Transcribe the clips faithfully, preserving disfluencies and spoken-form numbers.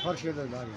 फर्श के दाग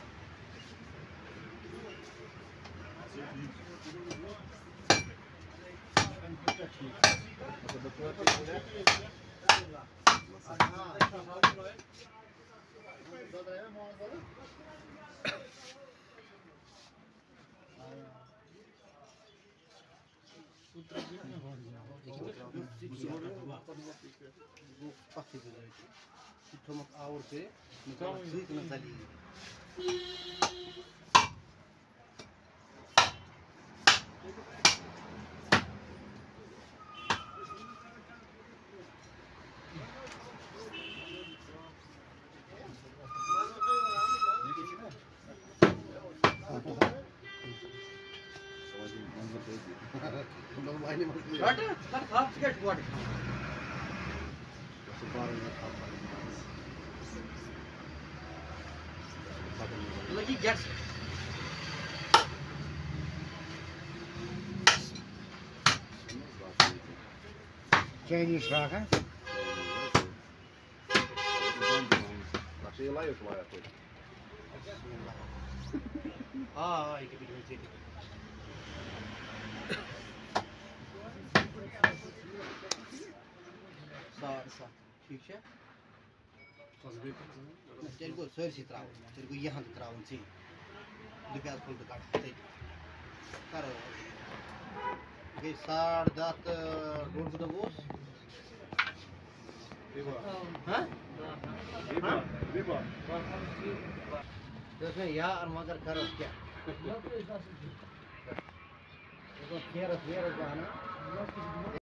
What? Not half get what? Look, he gets it. Chinese rock, huh? Ah, I can be doing it. Sağ, ठीक है? तेरे को सर से त्राव, तेरे को यहाँ तो त्राव नहीं, दुकान खोल के काट दे, कर, ये साड़ दात रोड पे तो बोस, हाँ? तो उसमें यार मगर करो क्या? तो खेर खेर जाना